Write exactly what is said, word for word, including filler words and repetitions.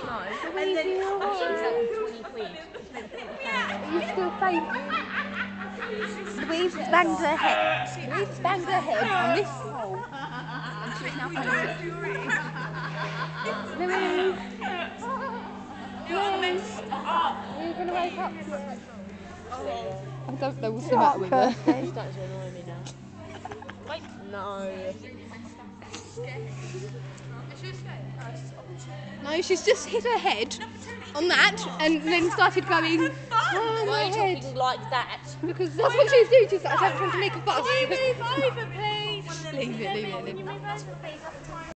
No. And then she's like twenty quid. You still fainting? Louise has banged her head. Louise has banged her head on this pole. And she's now fainting. Louise! Louise! Are you going to wake up yet? I don't know what's the matter with her. She's starting to annoy me now. Wait. No. No, she's just hit her head on that and then started going, oh, Why are you head. talking like that? Because that's what she's doing. She's like, I'm trying to make a fuss. Can you move over, please? Leave it, leave it, leave it. Can you move over, please?